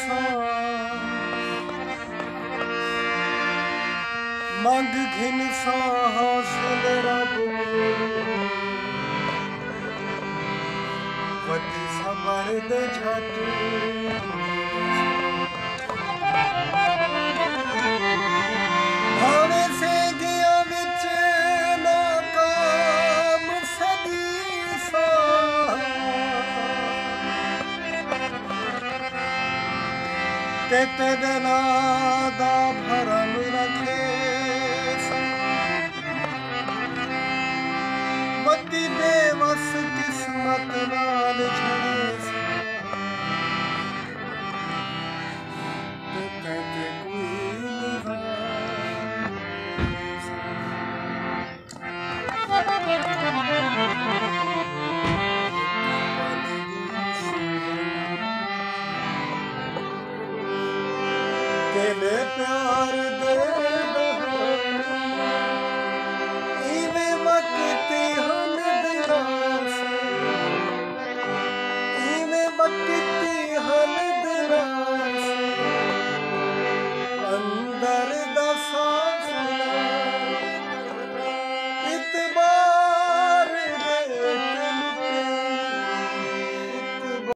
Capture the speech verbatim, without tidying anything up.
मंग घिन सा हासिल रब वती सबर दे झट भावे से गया विच नाकाम सदी सा ते तेरे नादा भरम रखे वती बेवस किस्मत नाल झड़े ते कहते कोई तेरे प्यार